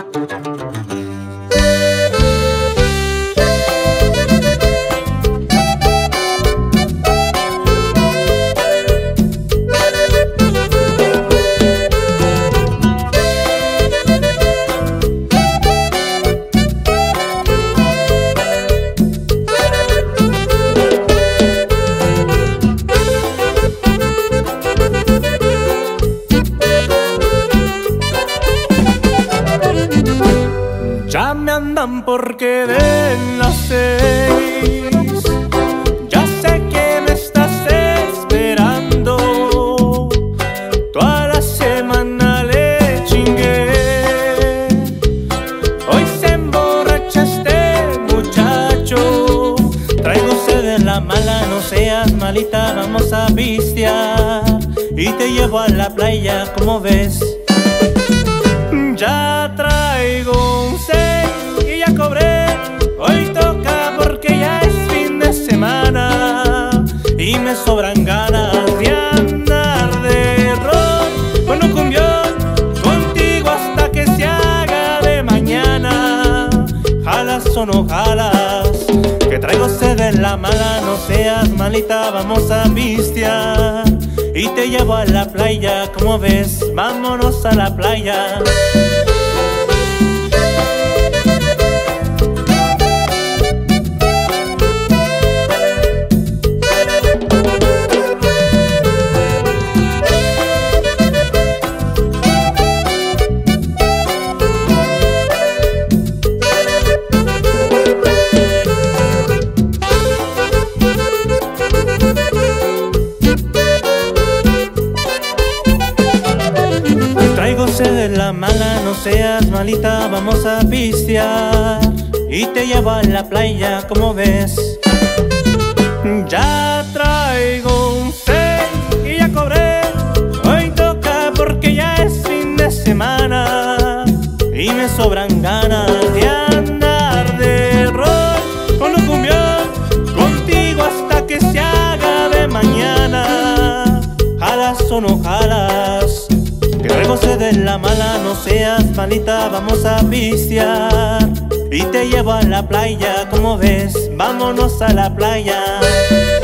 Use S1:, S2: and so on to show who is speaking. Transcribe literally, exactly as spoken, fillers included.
S1: Ya me andan porque den las seis. Ya sé que me estás esperando. Toda la semana le chingué. Hoy se emborracha este muchacho. Traigo sed de la mala, no seas malita, vamos a pistear. Y te llevo a la playa, como ves. Ya traigo un seis y ya cobré. Hoy toca porque ya es fin de semana. Y me sobran ganas de andar de ron con un cumbión contigo hasta que se haga de mañana. Jalas o no jalas, que traigo sed en la mala, no seas malita, vamos a pistear. Y te llevo a la playa, como ves, vámonos a la playa. De la mala, no seas malita, vamos a pistear. Y te llevo a la playa, como ves. Ya traigo un seis y ya cobré. Hoy toca porque ya es fin de semana. Y me sobran ganas de andar de rol con un cumbión contigo hasta que se haga de mañana. Jalas o no jalas, que traigo sed de la mala, no seas malita, vamos a pistear. Y te llevo a la playa, como ves, vámonos a la playa.